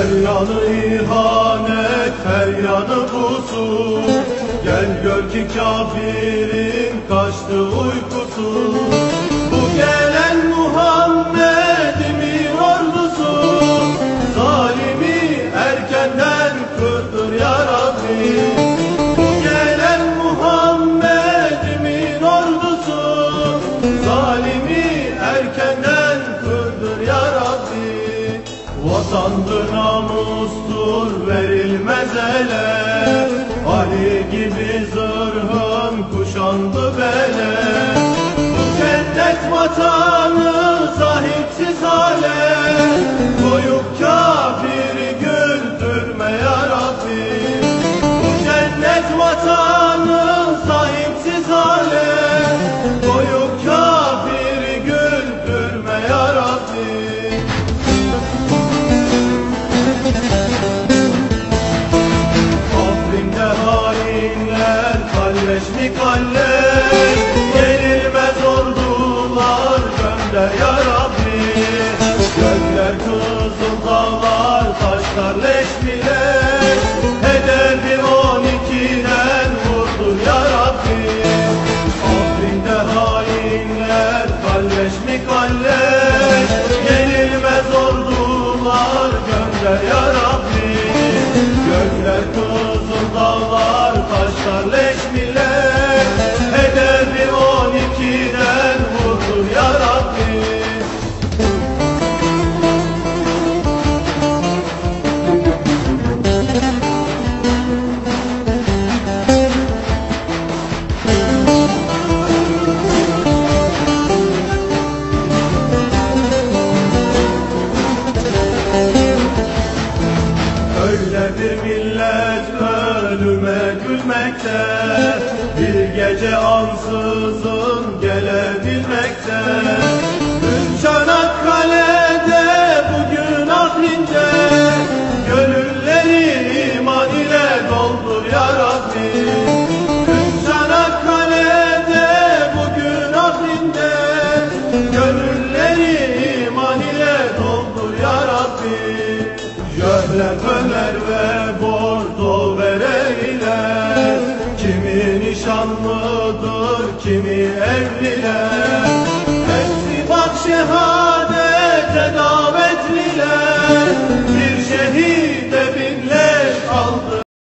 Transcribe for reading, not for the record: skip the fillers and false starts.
Her yanı ihanet, her yanı kusur. Gel gör ki kafirin kaçtı uykusu. Bu gelen Muhammed'imin ordusu, zalimi erkenden kırdır ya Rabbi. Bu gelen Muhammed'imin ordusu, zalimi erkenden kırdır ya Rabbi. Vatandır, namustur, verilmez ele. Ali gibi zırhın kuşandı bele. Bu cennet vatanı sahipsiz hale, koyup kafiri güldürme ya Rabbi. Bu cennet vatanı sahipsiz hale, koyup kafiri güldürme ya Rabbi. Kalleş mi kalleş, yenilmez ordular gönder ya Rabbi. Gökler kızıl dağlar, taşlar leş mi leş, hedefi 12'den vurdur ya Rabbi. Afrin'de hainler, kalleş mi kalleş, yenilmez ordular gönder ya Rabbi. Gökler kızıl dağlar, taşlar leş mi leş, hedefi 12'den vurdur ya Rabbi. Öyle bir millet ölüme gülmekte, bir gece ansızın gelebilmekte. Dün Çanakkale'de, bugün Afrin'de, gönülleri iman ile doldur ya Rabbi. Dün Çanakkale'de, bugün Afrin'de, gönülleri iman ile doldur ya Rabbi. Jöhler, Ömer ve Bordo vereiler, kimi nişanlıdır, kimi evliler. Hepsi bak şehadete davetliler, bir şehide